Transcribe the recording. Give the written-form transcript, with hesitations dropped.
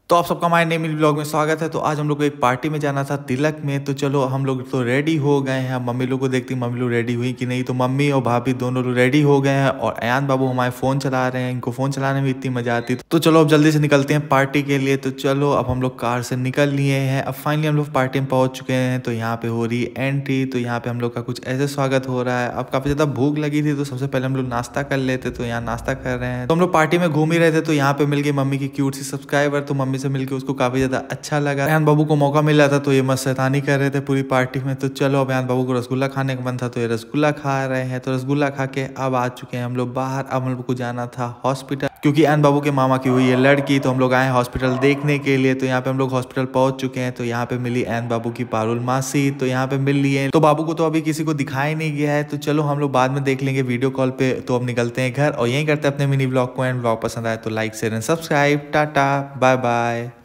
तो आप सबका हमारे नए ब्लॉग में स्वागत है। तो आज हम लोग को एक पार्टी में जाना था, तिलक में। तो चलो हम लोग तो रेडी हो गए हैं। मम्मी लोग को देखती मम्मी लोग रेडी हुई कि नहीं। तो मम्मी और भाभी दोनों लोग रेडी हो गए हैं और अयान बाबू हमारे फ़ोन चला रहे हैं। इनको फ़ोन चलाने में इतनी मज़ा आती है। तो चलो अब जल्दी से निकलते हैं पार्टी के लिए। तो चलो अब हम लोग कार से निकल लिए हैं। अब फाइनली हम लोग पार्टी में पहुँच चुके हैं। तो यहाँ पे हो रही एंट्री। तो यहाँ पे हम लोग का कुछ ऐसे स्वागत हो रहा है। अब काफ़ी ज़्यादा भूख लगी थी तो सबसे पहले हम लोग नाश्ता कर लेते। तो यहाँ नाश्ता कर रहे हैं। तो हम लोग पार्टी में घूम ही रहे थे। तो यहाँ पे मिल गई मम्मी की क्यूट सी सब्सक्राइबर। तो मम्मी से मिलकर उसको काफ़ी ज़्यादा अच्छा लगा। अयान बाबू को मौका मिला था तो ये मस्त शैतानी कर रहे थे पूरी पार्टी में। तो चलो अब अयान बाबू को रसगुल्ला खाने का मन था तो ये रसगुल्ला खा रहे हैं। तो रसगुल्ला खा के अब आ चुके हैं हम लोग बाहर। अब हम लोग को जाना था हॉस्पिटल, क्योंकि अयान बाबू के मामा की हुई है लड़की। तो हम लोग आए हॉस्पिटल देखने के लिए। तो यहाँ पे हम लोग हॉस्पिटल पहुंच चुके हैं। तो यहाँ पे मिली अयान बाबू की पारुल मासी। तो यहाँ पे मिल लिए। तो बाबू को तो अभी किसी को दिखाई नहीं गया है। तो चलो हम लोग बाद में देख लेंगे वीडियो कॉल पे। तो अब निकलते हैं घर और यहीं करते हैं अपने मिनी ब्लॉग को। एंड ब्लॉग पसंद आए तो like share and subscribe. Tata bye bye.